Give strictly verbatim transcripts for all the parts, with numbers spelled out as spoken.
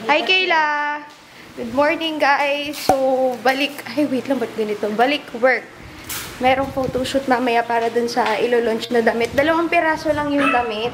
Hi, Kayla! Good morning, guys! So, balik... Ay, wait lang, ba't ganito? Balik work. Merong photoshoot mamaya para dun sa ilo-launch na damit. Dalawang piraso lang yung damit.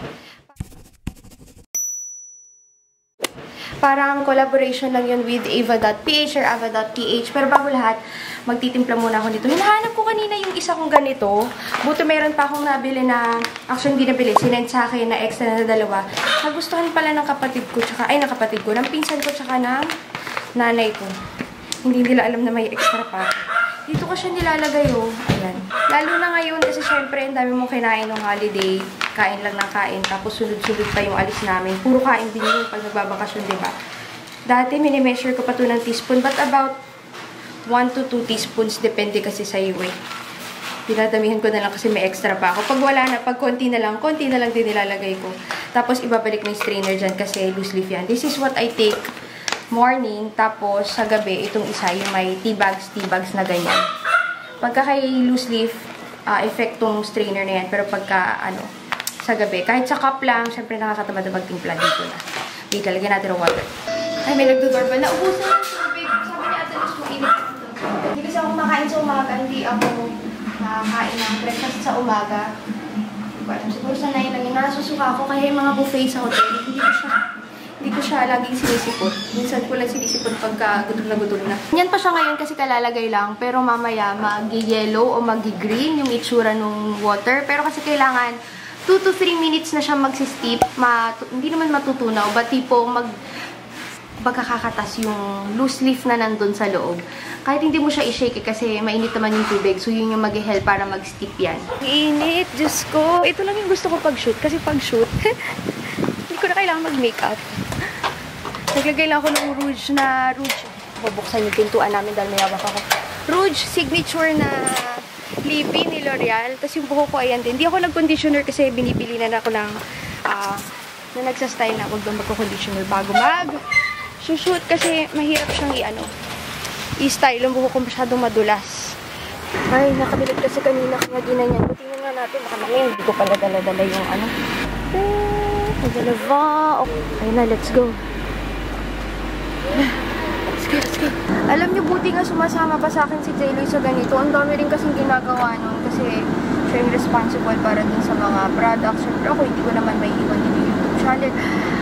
Parang collaboration lang yun with ava dot p h or ava dot p h. Pero bago lahat, magtitimpla muna ako nito. Hinahanap ko kanina yung isa kong ganito. Buto meron pa akong nabili na, actually hindi nabili, sinend sa akin na extra na dalawa. Nagustuhan pala ng kapatid ko, tsaka, ay ng kapatid ko, ng pinsan ko, tsaka ng nanay ko. Hindi nila alam na may extra pa. Dito ko siya nilalagay, oh. Ayan. Lalo na ngayon kasi syempre, ang dami mong kinain ng holiday. Kain lang ng kain. Tapos sunod-sunod pa yung alis namin. Puro kain din yun pag nagbabakasyon, diba? Dati, mini-measure ko pa ito ng teaspoon. But about one to two teaspoons. Depende kasi sa iyo, eh. Pinadamihan ko na lang kasi may extra pa ako. Pag wala na, pag konti na lang, konti na lang din nilalagay ko. Tapos, ibabalik mo yung strainer dyan kasi loose leaf yan. This is what I take morning, tapos sa gabi, itong isa, yung may tea bags, tea bags na ganyan. Pagka kay loose leaf, uh, effect tong strainer na yan. Pero pagka, ano, sa gabi, kahit sa cup lang, syempre nakakatamad na magtimpla dito na. Wait, lalagyan natin ng water. Ay, may nagdodoorbell. Naubusan ng tubig. Sabi ni Ate Luz, mainit. Hindi kasi ako makain sa umaga. Hindi ako nakakain ng breakfast sa umaga. Siguro sa nine lang yun. Nasusuka ako kaya yung mga buffet sa hotel. Hindi ko siya Hindi ko siya laging sinisipot. Minsan ko lang sinisipot pagka gutom na gutom na. Yan pa siya ngayon kasi kalalagay lang. Pero mamaya mag-yellow o mag-green yung itsura ng water. Pero kasi kailangan two to three minutes na siya magsisteep. Hindi naman matutunaw. But tipo mag pagkakakatas yung loose leaf na nandun sa loob. Kahit hindi mo siya i-shake eh, kasi mainit naman yung tubig. So yun yung mag-help para mag-steep yan. Init! Diyos ko! Ito lang yung gusto ko pag-shoot. Kasi pag-shoot, hindi ko na kailangan mag-makeup. Naglagay lang ako ng rouge na rouge. Bubuksan yung pintuan namin dahil may hawak ako. Rouge signature na lippy ni L'Oreal. Tapos yung buhok ko ayan din. Hindi ako nag-conditioner kasi binibili na ako ng uh, na nagsastyle na. Huwag daw magko-conditioner bago mag shoot kasi mahirap siyang i-ano i-style. Yung buhok ko masyadong madulas. Ay, nakabilag kasi kanina kaya ginanyan. Tingnan nga natin. Baka namin hindi ko pala dala-dala yung ano. Eh, nagalava. Okay. Ayun na, let's go. Let's go, let's go. Alam niyo, buti nga sumasama pa sa akin si J-Lo sa ganito. Ang dami rin kasing ginagawa nun kasi siya yung responsible para dun sa mga products. Siyempre ako, hindi ko naman may iwan din yung YouTube channel.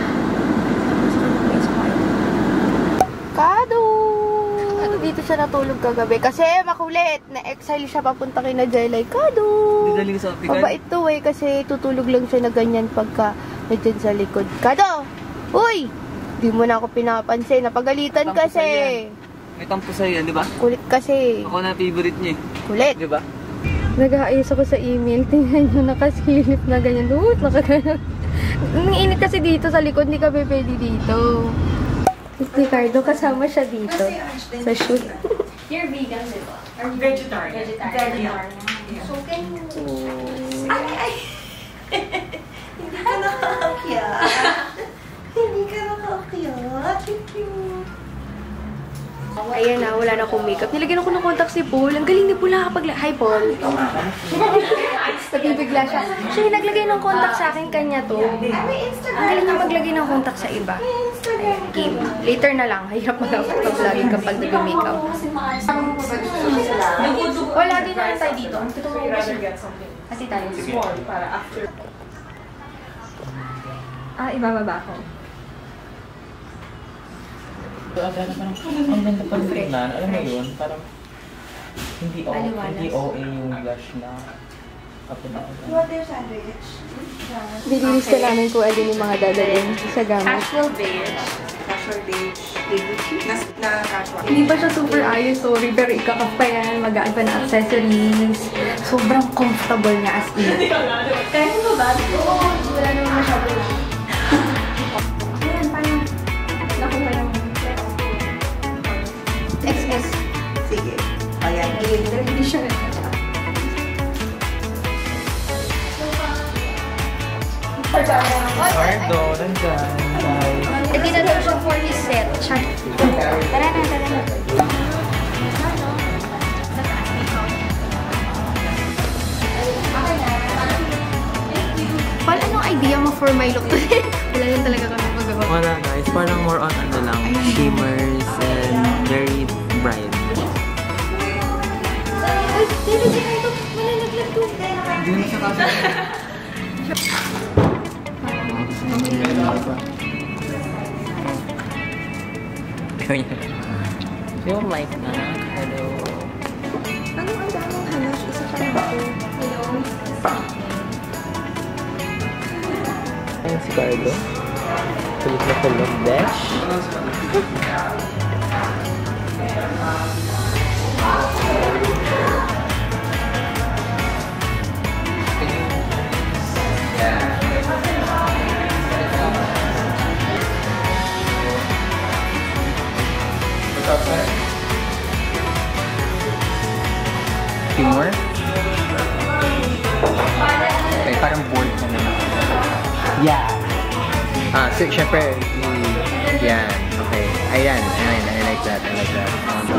Kado! Dito siya natulog kagabi kasi makulit. Na-exile siya papunta kay na Jelay. Kado! Mabait to eh kasi tutulog lang siya na ganyan pagka nandiyan sa likod. Kado! Uy! Di mo na ako pinapansin. Napagalitan kasi. May tampo sa'yo yan, di ba? Kulit kasi. Ako na favorite niya eh. Kulit. Di ba? Nag-aayos ako sa email. Tingnan nyo, nakasilip na ganyan. Uut, nakagano. Nanginit kasi dito sa likod. Hindi ka pwede dito. Ricardo, kasama siya dito. Sa shoot. You're vegan, di ba? Or vegetarian. Vegetarian. Yeah. So, can you... Ay, ay! Hindi ka nakakakyat. Hindi ka nakakakyat. Thank you. Ayan na, wala na akong makeup. Nilagyan ako ng contact si Paul. Ang galing ni Paul nakapag... Hi, Paul. Nabibigla siya. Siya yung naglagay ng contact sa akin, kanya to. Ang galing niya maglagay ng contact sa iba. Game. Later na lang. Hirap mag-upload lagi kapag nag-makeup. Wala din naman tayo dito. Kasi tayo. Ah, ibababa ko. Aga na parang, ang ganda pa rin na, alam mo yun, parang hindi o, hindi O A yung blush na ako na ako. You want their sandwich? Nililista namin kung alin yung mga dadalhin sa gamit. Casual beige. Casual beige. Na, na casual. Hindi pa siya super ayos, sorry, pero ikakap pa yan, magaan pa na accessories. Sobrang comfortable niya as in. Kaya mo ba? Oo, wala naman masyado. Ayan, parang nakuha lang. X S. Sige. Ayan. Hindi siya. Ricardo, nandyan. Hindi na daw siya for his set. Tara na, tara na. Paano anong idea mo for my look today? Wala lang talaga kami magawa. Wala guys, parang more on ano lang, shimmers and very bright. Hindi na siya kasi. Yung mic na. Hello. Ano ang damang halos? Isa pa lang ako. Hello. Ayan si Carlo. Kulit na kulog, besh. Few more? Okay, parang board na naman. Yeah! Ah, so, syempre, y- yan. Okay. Ayan, ayan, I like that, I like that.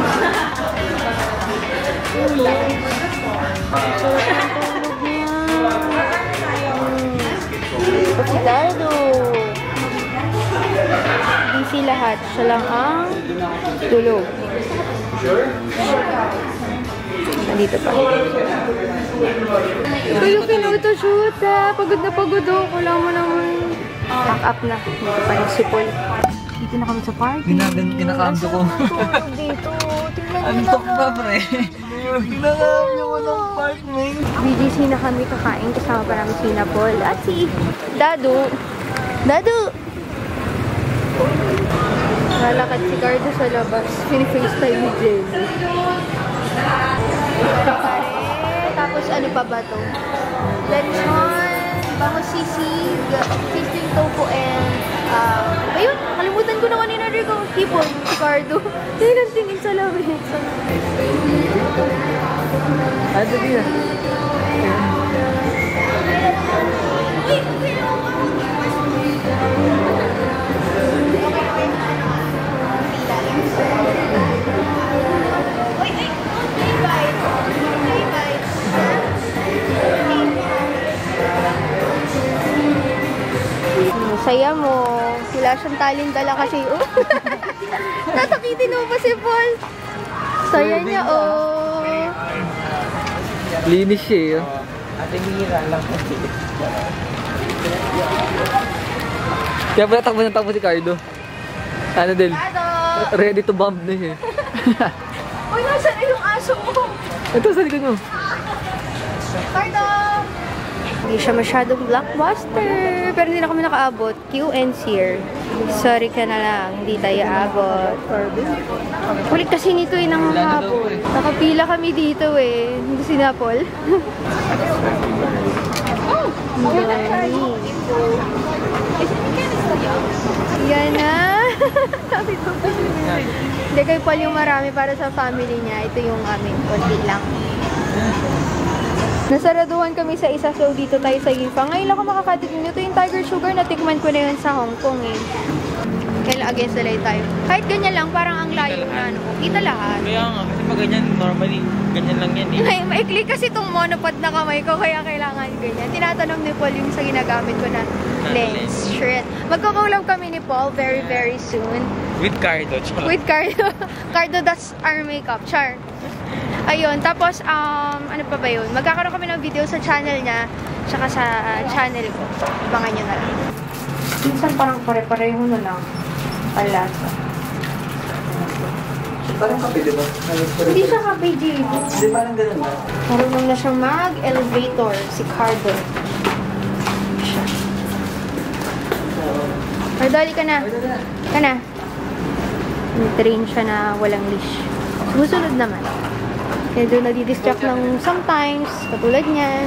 Pasidado! Busy lahat. Siya lang ang tulog. Nandito pa. Kayo pinauto-shoot ah. Pagod na pagod ako. Kailangan mo naman pack up na. Dito pa yung sipol. Dito na kami sa party. Kinakamdo ko. Dito. Tingnan mo Antok naman. pa, pre. Kinakamdo ko ng park, man. B G C na kami kakain. Kasama pa namin si Napol. At si Dadu. Dadu! Lalakad si Cardo sa labas. Pini-facetime ni Jenny. Pare. Tapos ano pa ba to? Lechon, bangus sisig, sisig tofu, and uh, ayun, kalimutan ko na kanina rin kung kipon, si Cardo. Tingnan tingin sa labas. Ah, sabi na. Saya mo. Wala siyang talindala kasi. Oh. Tatakitin mo pa si Paul. Saya niya, oh. Linis siya, eh. Ate, hihira lang kasi. Kaya pala takbo na takbo si Cardo. Ano din? Ready to bomb na siya. Uy, nasan na yung aso mo? Ito, sa likod mo. Cardo! Hindi siya masyadong blockbuster. Pero hindi na kami nakaabot. Q and Sear. Sorry ka na lang. Hindi tayo abot. Kulit kasi nito eh ng hapon. Nakapila kami dito eh. Hindi si Napol. Oh! Yan na. Sabi ko pa. Hindi kay Paul yung marami para sa family niya. Ito yung aming konti lang. Nasaraduhan kami sa isa, so dito tayo sa Gifa. Ngayon lang ako makakatikim. Ito yung Tiger Sugar, natikman ko na yun sa Hong Kong eh. Kailan against the light tayo. Kahit ganyan lang, parang ang layo na ano. Kita lahat. Kaya nga, kasi pag ganyan, normally, ganyan lang yan eh. May, maikli kasi itong monopod na kamay ko, kaya kailangan ganyan. Tinatanong ni Paul yung sa ginagamit ko na lens. Shit. Magkakaulap kami ni Paul very, very soon. With Cardo, char. With Cardo. Cardo, that's our makeup. Char. Ayun, tapos, um, ano pa ba yun? Magkakaroon kami ng video sa channel niya, tsaka sa uh, channel ko. Abangan nyo na lang. Minsan parang pare-pareho na lang. Palasa. Parang kape, di ba? Hindi siya kape, J. Hindi, parang ganun ba? Marunong na siyang mag-elevator, si Cardo. Siya. Cardo, hali ka na. Ka na. Train siya na walang leash. Susunod naman. Kaya doon nadidistract ng sometimes, katulad niyan.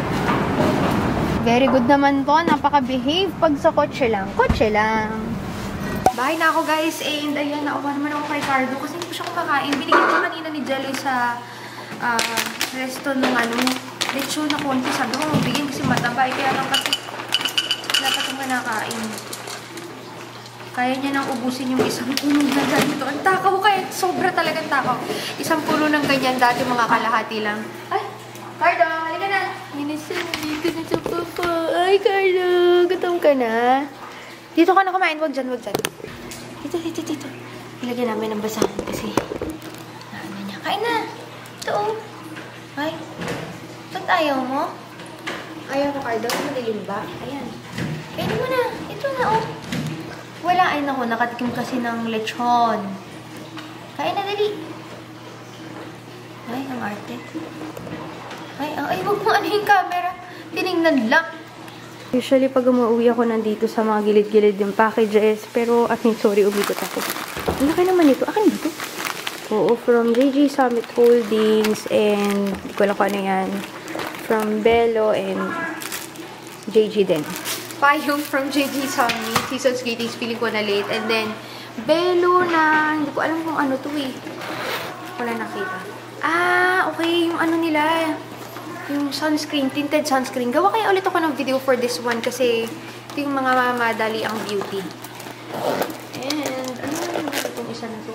Very good naman to. Napaka-behave pag sa kotse lang. Kotse lang. Bahay na ako guys. And ayan, nauwa naman ako kay Cardo kasi hindi ko siya kumakain. Binigyan ko kanina ni Jelly sa uh, resto nung ano, lechon na konti. Sabi ko, mabigyan kasi mataba. Kaya lang kasi dapat yung manakain. Kaya niya nang ubusin yung isang puno na ganito. Ang takaw kaya, sobra talagang takaw. Isang puno ng ganyan, dati mga kalahati lang. Ay, Cardo, halika na. Inisin, dito na sa papa. Ay, Cardo, gutom ka na. Dito ka na kumain. Wag dyan, wag dyan. Dito, dito, dito. Ilagyan namin ng basahan kasi ano niya. Kain na. Ito, oh. Ay. Ba't ayaw mo? Ayaw mo, Cardo? Madilim ba? Ayan. Kainin mo na. Ito na, oh. Wala. Ay, naku. Nakatikim kasi ng lechon. Kain na, dali. Ay, ang arte. Ay, ay, wag mo ano yung camera. Tinignan lang. Usually, pag umuwi ako nandito sa mga gilid-gilid yung packages. Pero, I think, sorry, umigot ako. Ang laki naman ito. Akin ba ito? Oo, from J J Summit Holdings and hindi ko alam kung ano yan. From Bello and J J din. Payong from J J Summit. Seasons Greetings, feeling ko na late. And then, Bello na, hindi ko alam kung ano to eh. Wala nakita. Ah, okay. Yung ano nila, yung sunscreen, tinted sunscreen. Gawa kaya ulit ako ng video for this one kasi ito yung mga madali ang beauty. And, ano yung itong isa na ito?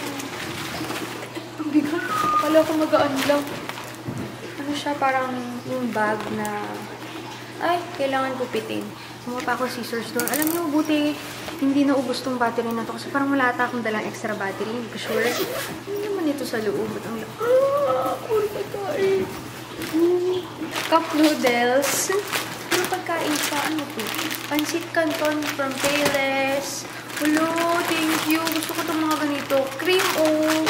Ang bigat. Wala akong magaan lang. Ano siya, parang yung bag na, ay, kailangan gupitin. Sumuha pa ako scissors doon. Alam niyo, buti hindi naubos tong battery na to kasi parang wala ata akong dalang extra battery. Hindi ko sure. Ano naman ito sa loob? Ang ah, puro pagkain. Mm, cup noodles. Puro pagkain pa. Ano to? Pancit Canton from Payless. Hello, thank you. Gusto ko itong mga ganito. Cream o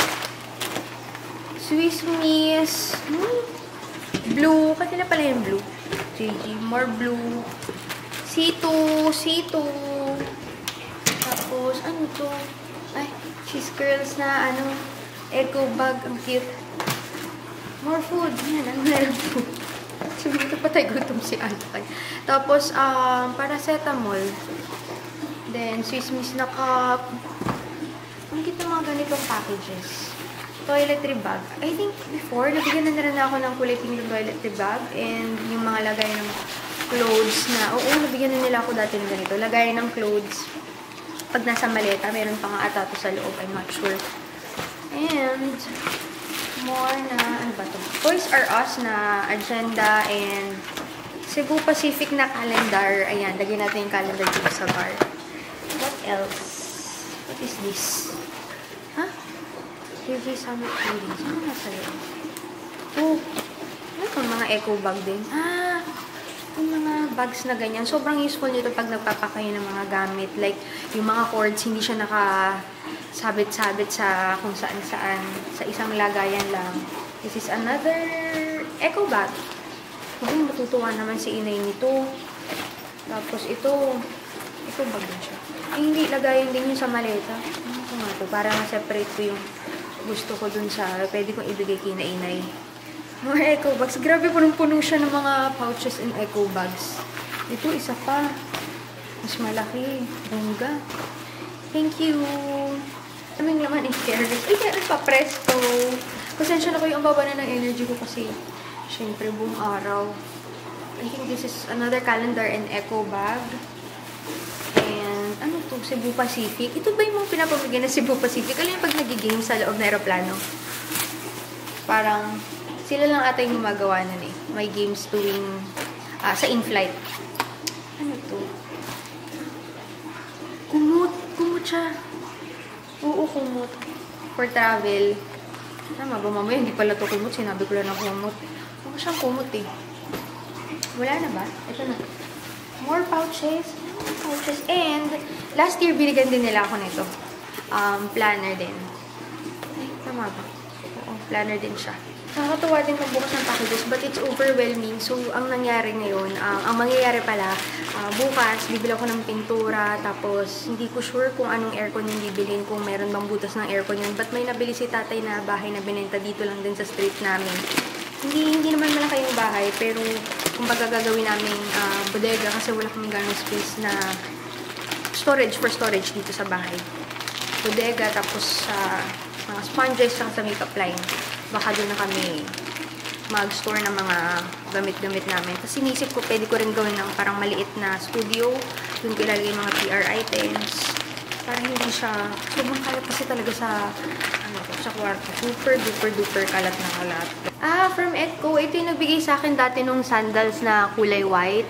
Swiss Miss. Hmm. Blue. Kanila pala yung blue. J J. More blue. C two. C two. Tapos, ano to? Ay, cheese curls na, ano, eco bag. Ang cute. More food. Yan, ano na lang food. Sumito pa tayo gutom si Alpay. Tapos, um, paracetamol. Then, Swiss Miss na cup. Ang cute ng mga ganitong packages. Toiletry bag. I think before, nabigyan na rin ako ng kulay pink ng toiletry bag. And yung mga lagay ng clothes na, oo, nabigyan na nila ako dati ng ganito. Lagay ng clothes. Pag nasa maleta, meron pa nga ata to sa loob. I'm not sure. And, more na, ano ba to? Toys R Us na agenda and Cebu Pacific na calendar. Ayan, lagyan natin yung calendar dito sa bar. What else? What is this? Huh? J J Summit Holdings. Ano nasa loob? Oh, ano itong mga eco bag din? Ah, yung mga bags na ganyan. Sobrang useful nito pag nagpapakayo ng mga gamit. Like, yung mga cords, hindi siya nakasabit-sabit sa kung saan-saan. Sa isang lagayan lang. This is another eco bag. Kung matutuwa naman si inay nito. Tapos ito, ito bag din siya. Eh, hindi, lagayan din yun sa maleta. Ano ko nga ito? Para ma-separate ko yung gusto ko dun sa, pwede kong ibigay kay na inay. More eco bags. Grabe, punong-puno siya ng mga pouches and eco bags. Ito, isa pa. Mas malaki. Bongga. Thank you. Aming laman is careless. Ay, meron pa. Presto. Pasensya na kayo. Ang baba na ng energy ko kasi syempre buong araw. I think this is another calendar and eco bag. And ano to? Cebu Pacific. Ito ba yung mga pinapamigay na Cebu Pacific? Alam yung pag nagiging sa loob na aeroplano? Parang sila lang ata yung gumagawa nun eh. May games tuwing uh, sa in-flight. Ano to? Kumot. Kumot siya. Oo, kumot. For travel. Tama ba, mamaya? Hindi pala to kumot. Sinabi ko lang na kumot. Huwag siyang kumot eh. Wala na ba? Ito na. More pouches. More pouches. And, last year, binigyan din nila ako nito. Um, planner din. Ay, tama ba? Oo, planner din siya. Nakakatuwa din magbukas ng packages, but it's overwhelming. So, ang nangyari ngayon, uh, ang mangyayari pala, uh, bukas, bibili ako ng pintura, tapos hindi ko sure kung anong aircon yung bibilhin, kung meron bang butas ng aircon yun. But may nabili si tatay na bahay na binenta dito lang din sa street namin. Hindi, hindi naman malaki yung bahay, pero kumbaga gagawin namin uh, bodega kasi wala kaming ganong space na storage for storage dito sa bahay. Bodega, tapos sa uh, mga sponges, sa makeup line. Baka doon na kami mag-store ng mga gamit-gamit namin. Tapos inisip ko, pwede ko rin gawin ng parang maliit na studio. Doon ko ilalagay mga P R items. Para hindi siya, sobrang kalat kasi talaga sa, ano to, sa kwarto. Super, duper, duper kalat na kalat. Ah, from Edco, ito yung nagbigay sa akin dati nung sandals na kulay white.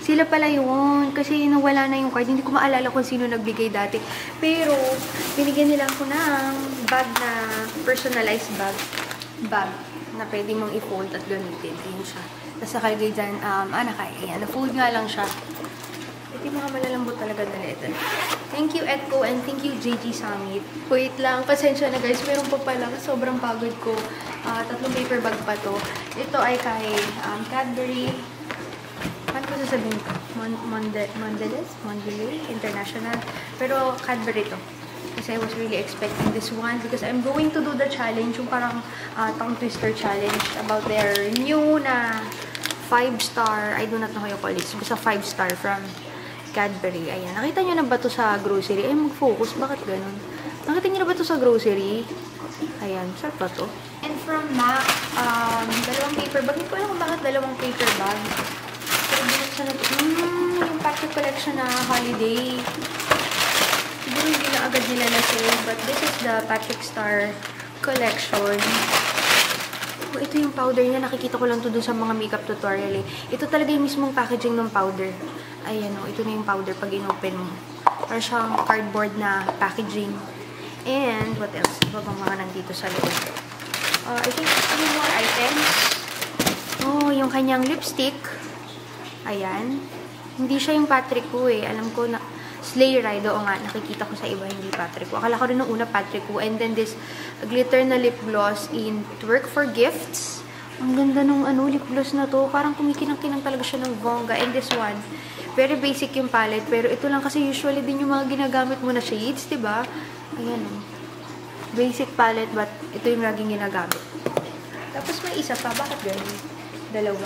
Sila pala yun. Kasi nawala na yung card. Hindi ko maalala kung sino nagbigay dati. Pero, binigyan nila ako ng bag na personalized bag. Bag na pwede mong i-fold at gamitin. Ayan siya. Tapos nakalagay dyan, um, ah, naka, ayan, na-fold nga lang siya. Ito yung mga malalambot talaga na letter. Thank you, Edco, and thank you, J G Summit. Wait lang, pasensya na guys, meron pa pala. Sobrang pagod ko. Uh, tatlong paper bag pa to. Ito ay kay um, Cadbury. Paano ko sasabihin ko? Mon Monde Mondelez? Mondelez International. Pero Cadbury to. Kasi I was really expecting this one because I'm going to do the challenge, yung parang uh, tongue twister challenge about their new na five star, I do not know how you call it. Basta five star from Cadbury. Ayan. Nakita nyo na ba to sa grocery? Ay, mag-focus. Bakit ganun? Nakita nyo na ba to sa grocery? Ayan. Saan pa to? And from MAC, um, dalawang paper bag. Hindi ko alam kung bakit dalawang paper bag. Pero binuksan na to. Hmm, yung Patrick Collection na holiday. Siguro hindi na agad nila na-sale. But this is the Patrick Star Collection. Oh, ito yung powder niya. Nakikita ko lang to dun sa mga makeup tutorial eh. Ito talaga yung mismong packaging ng powder. Ayan o, ito na yung powder pag in-open mo. Para siyang cardboard na packaging. And, what else? Iba bang mga nandito sa loob? Uh, I think three more items. Oh, yung kanyang lipstick. Ayan. Hindi siya yung Patrick Wu eh. Alam ko na, Sleigh Ride. Oo nga, nakikita ko sa iba, hindi Patrick Wu. Akala ko rin nung una Patrick Wu. And then this glitter na lip gloss in Twerk for Gifts. Ang ganda nung ano, lip gloss na to. Parang kumikinang-kinang talaga siya ng bongga. And this one, very basic yung palette. Pero ito lang kasi usually din yung mga ginagamit mo na shades, diba? Ayan o. Basic palette, but ito yung laging ginagamit. Tapos may isa pa. Bakit ganun? Dalawa.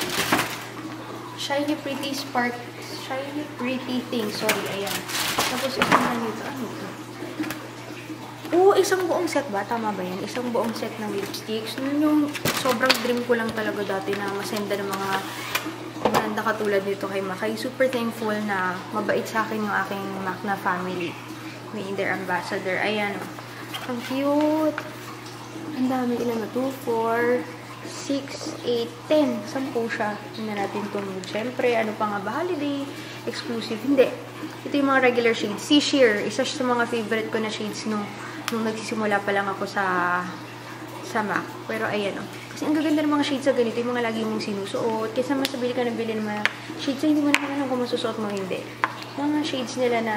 Shiny Pretty Spark. Shiny Pretty Thing. Sorry, ayan. Tapos isang ganito. Ano ito? Oo, isang buong set ba? Tama ba yan? Isang buong set ng lipsticks. Yun yung sobrang dream ko lang talaga dati na masenda ng mga maganda katulad nito kay Makay. Super thankful na mabait sa akin yung aking Mac na family. May their ambassador. Ayan. Ang cute. Ang dami. Ilan na? two, four, six, eight, ten. Sampo siya. Tingnan natin itong syempre. Ano pa nga ba? Holiday exclusive. Hindi. Ito yung mga regular shades. Sea Sheer. Isa siya sa mga favorite ko na shades nung, nung nagsisimula pa lang ako sa sa Mac. Pero ayan o. Oh. Kasi ang gaganda ng mga shades sa ganito. Yung mga lagi mong sinusuot. Kaysa mas nabili ka nabili ng mga shades na hindi mo naman alam kung masusuot mo hindi. Mga shades nila na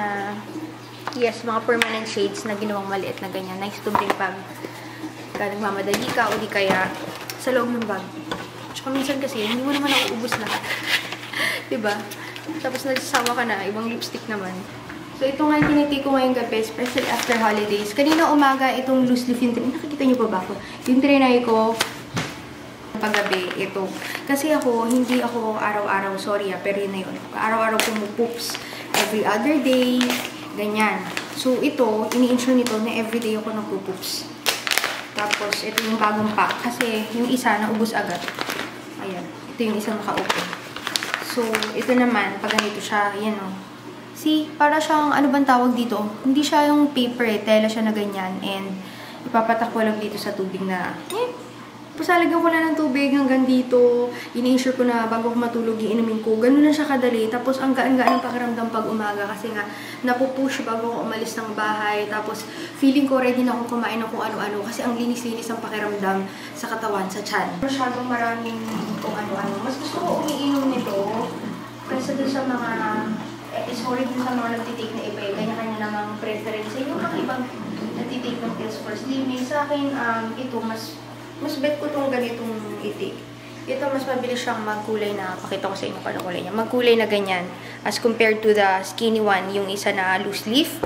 yes, mga permanent shades na ginawang maliit na ganyan. Nice to bring pag nagmamadali ka o di kaya sa loob ng bag. Tsaka minsan kasi, hindi mo naman nauubos lahat. Diba? Tapos nagsasama ka na, ibang lipstick naman. So, ito nga yung tinitake ko ngayong gabi, especially after holidays. Kanina umaga, itong loose leaf yung trinay. Nakikita niyo pa ba ako? Yung trinay ko, paggabi, ito. Kasi ako, hindi ako araw-araw, sorry ah, pero yun na yun. Araw-araw pumupoops. Every other day, ganyan. So, ito, ini-insure nito na everyday ako nagpupoops. Tapos, ito yung bagong pack. Kasi, yung isa, naubos agad. Ayan. Ito yung isang naka-open. So, ito naman, pag ganito siya, yan o. See, para siyang, ano bang tawag dito? Hindi siya yung paper eh. Tela siya na ganyan. And, ipapatak ko lang dito sa tubig na, eh, pasalagyan ko na ng tubig hanggang dito. Ini-insure ko na bago ko matulog, iinumin ko. Ganun na siya kadali. Tapos, ang gaan-gaan ng pakiramdam pag umaga. Kasi nga, napupush bago ko umalis ng bahay. Tapos, feeling ko ready na akong kumain ng kung ano-ano. Kasi ang linis-linis ang pakiramdam sa katawan, sa tiyan. Masyadong maraming kung ano-ano. Mas gusto ko umiinom nito. Kasi dun sa mga, eh, sorry dun sa mga nagtitake na iba. Kanya-kanya namang preference. Yung mga ibang nagtitake ng pills for slimming. Sa akin, um, ito, mas mas bet ko itong ganitong itik. Ito, mas mabilis siyang magkulay na, pakita ko sa inyo kung ano kulay niya. Magkulay na ganyan. As compared to the skinny one, yung isa na loose leaf.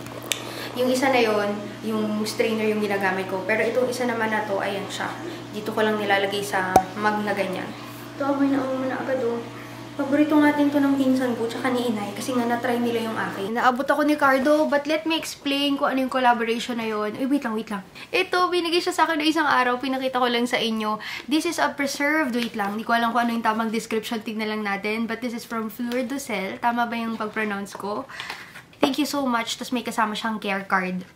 Yung isa na yon, yung strainer yung ginagamit ko. Pero itong isa naman na to, ayan siya. Dito ko lang nilalagay sa mug na ganyan. Ito, amoy na amoy na agad oh. Paborito nga din to ng pinsan ko, tsaka ni Inay, kasi nga na-try nila yung akin. Naabot ako ni Cardo, but let me explain kung ano yung collaboration na yun. Uy, wait lang, wait lang. Ito, binigay siya sa akin na isang araw, pinakita ko lang sa inyo. This is a preserved, wait lang, hindi ko alam kung ano yung tamang description, tignan lang natin. But this is from Fleur du Sel. Tama ba yung pag-pronounce ko? Thank you so much. Tapos may kasama siyang care card.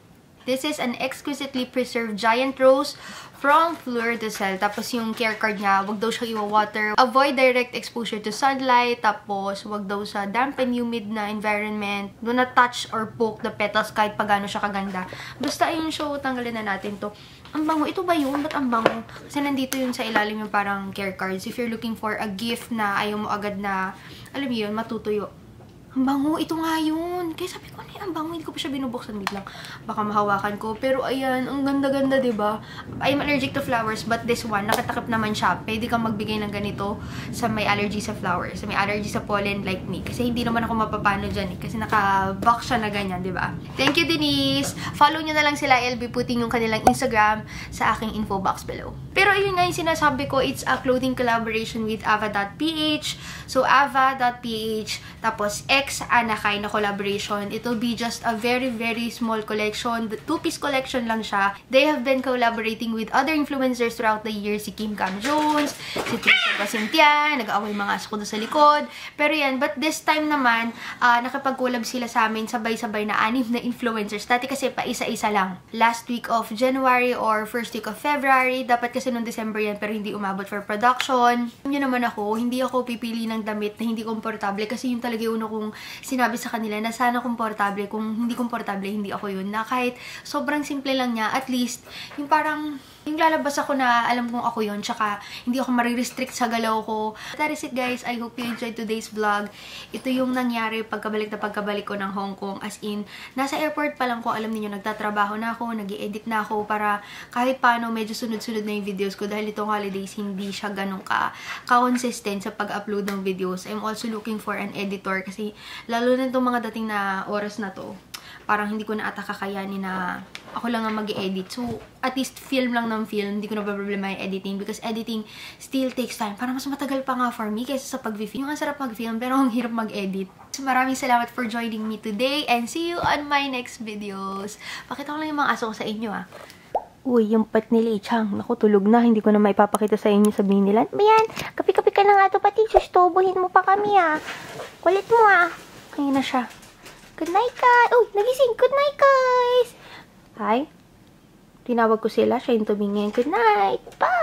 This is an exquisitely preserved giant rose from Fleur de Sel. Tapos yung care card niya, wag daw siya iwa-water. Avoid direct exposure to sunlight. Tapos wag daw sa damp and humid na environment. Do not touch or poke the petals kahit pagano siya kaganda. Basta ayun siya, tanggalin na natin to. Ang bango. Ito ba yun? Ba't ang bango? Kasi nandito yun sa ilalim yung parang care cards. If you're looking for a gift na ayaw mo agad na, alam mo yun, matutuyo. Ang bango, ito nga yun. Kaya sabi ko, ano yung ang bango? Hindi ko pa siya binubuksan. Wait lang. Baka mahawakan ko. Pero ayan, ang ganda-ganda, diba? I'm allergic to flowers, but this one, nakatakip naman siya. Pwede kang magbigay ng ganito sa may allergy sa flowers. Sa may allergy sa pollen like me. Kasi hindi naman ako mapapano dyan eh. Kasi naka-box siya na ganyan, diba? Thank you, Denise! Follow nyo na lang sila. I'll be putting yung kanilang Instagram sa aking info box below. Pero ayun nga yung sinasabi ko, it's a clothing collaboration with ava dot p h. So, ava dot p h, tapos X Anakay na collaboration. It will be just a very, very small collection. The two-piece collection lang siya. They have been collaborating with other influencers throughout the years. Si Kim Cam Jones, si Trisha Basintian, nag-aaway mga aso ko doon sa likod. Pero yan, but this time naman, uh, nakapag-collab sila sa amin, sabay-sabay na anim na influencers. Dati kasi pa isa-isa lang. Last week of January or first week of February. Dapat kasi noong December yan, pero hindi umabot for production. Yun naman ako, hindi ako pipili ng damit na hindi komportable kasi yun talaga yung una kong sinabi sa kanila na sana komportable. Kung hindi komportable, hindi ako yun. Na kahit sobrang simple lang niya, at least, yung parang, yung lalabas ako na alam kong ako yun, tsaka hindi ako marirestrict sa galaw ko. That is it, guys. I hope you enjoyed today's vlog. Ito yung nangyari pagkabalik na pagkabalik ko ng Hong Kong. As in, nasa airport pa lang ko, alam niyo nagtatrabaho na ako, nag-i-edit na ako para kahit paano medyo sunod-sunod na yung videos ko. Dahil itong holidays, hindi siya ganun ka ka-consistent sa pag-upload ng videos. I'm also looking for an editor kasi lalo na itong mga dating na oras na to, parang hindi ko na ata kakayanin na ako lang ang mag-edit. So, at least film lang ng film. Hindi ko na problema yung editing because editing still takes time. Parang mas matagal pa nga for me kaysa sa pag-film. Yung ang sarap mag-film pero ang hirap mag-edit. So, maraming salamat for joining me today and see you on my next videos. Pakita ko lang yung mga aso ko sa inyo ah. Uy, yung pet nila Chang. Naku, tulog na. Hindi ko na maipapakita sa inyo. Sabihin nila, Bayan, kapi-kapi ka na nga ito pati. Sustobohin mo pa kami ah. Kulit mo ah. Ayun na siya. Good night, guys. Uy, nagising. Good night, guys. Hi. Tinawag ko sila. Siya yung tumingin. Good night. Bye.